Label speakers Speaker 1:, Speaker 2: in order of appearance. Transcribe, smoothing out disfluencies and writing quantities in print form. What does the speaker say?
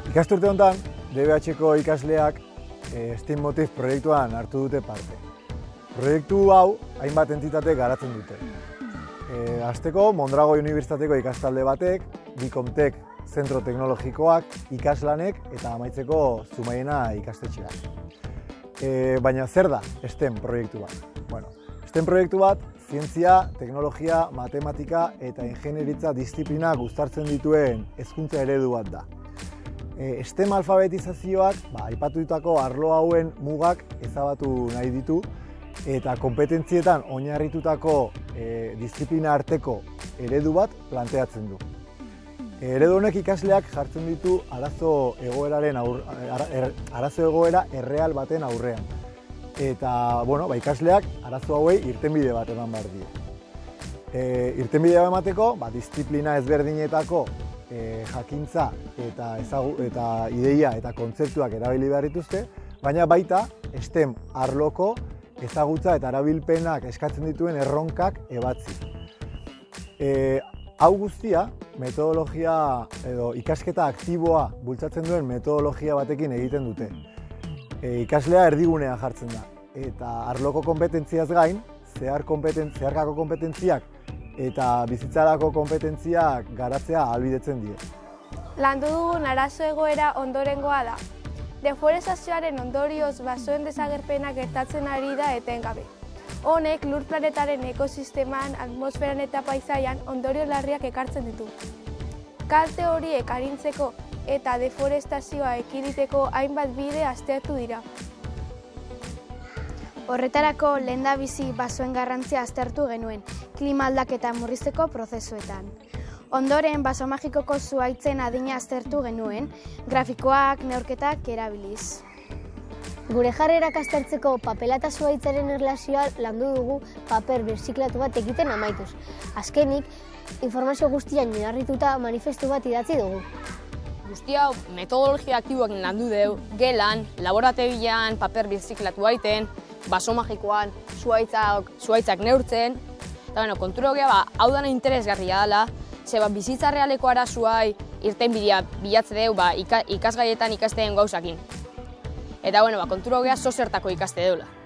Speaker 1: Ikasturte honetan, DBH-ko ikasleak STEAM Motif proiektuan hartu dute parte. Proiektu hau hainbat entitate garatzen dute. Hasteko, Mondragoi Unibertsitateko ikastalde batek, Bicomtek zentro teknologikoak, ikaslanek eta amaitzeko Zumaiena ikastetxeak. Baina zer da STEM proiektu bat? Bueno, STEM proiektu bat, zientzia, teknologia, matematika eta ingenieritza disiplinak uztartzen dituen hezkuntza eredu bat da. STEM alfabetizazioak aipatutako arlo hauen mugak ezabatu nahi ditu eta konpetentzietan oinarritutako disiplina arteko eredu bat planteatzen du. Eredu honek ikasleak jartzen ditu arazo egoera erreal baten aurrean. Eta ikasleak arazo hauei irtenbide bat eman behar die. Irtenbidea emateko, disiplina ezberdinetako jakintza eta ideia eta kontzeptuak erabili behar dituzte, baina baita STEM arloko ezagutza eta erabilpenak eskatzen dituen erronkak ebatzi. Hau guztia, metodologia edo ikasketa aktiboa bultzatzen duen metodologia batekin egiten dute. Ikaslea erdigunean jartzen da, eta arloko konpetentziaz gain, zeharkako konpetentziak eta bizitzarako konpetentziak garatzea ahalbidetzen die.
Speaker 2: Landu dugun arazo egoera ondorengoa da. Deforestazioaren ondorioz basoen desagerpena gertatzen ari da etengabe. Honek lur planetaren ekosisteman, atmosferan eta paisaian ondorio larriak ekartzen ditu. Kalte horiek arintzeko eta deforestazioa ekiditeko hainbat bide aztertu dira.
Speaker 3: Horretarako lehendabizi basoen garrantzia aztertu genuen, klima aldaketa murrizteko prozesuetan. Ondoren, baso magikoko zuhaitzen adina aztertu genuen, grafikoak, neurketak erabiliz.
Speaker 4: Gure jarrerak aztertzeko papela eta zuhaitzaren erlazioa landu dugu paper birziklatu bat egiten amaituz. Azkenik, informazio guztian oinarrituta manifestu bat idatzi dugu.
Speaker 5: Guzti hau metodologia aktiboak landu dugu, gelan, laborategian paper birziklatu baiten, baso magikoan, zuhaitzak neurtzen. Eta kontura hau dana interesgarria dela, bizitza realeko arazoai irtenbidea bilatze dugu ikasgaietan ikasten gauzakin. Eta kontura zozertako ikaste dela.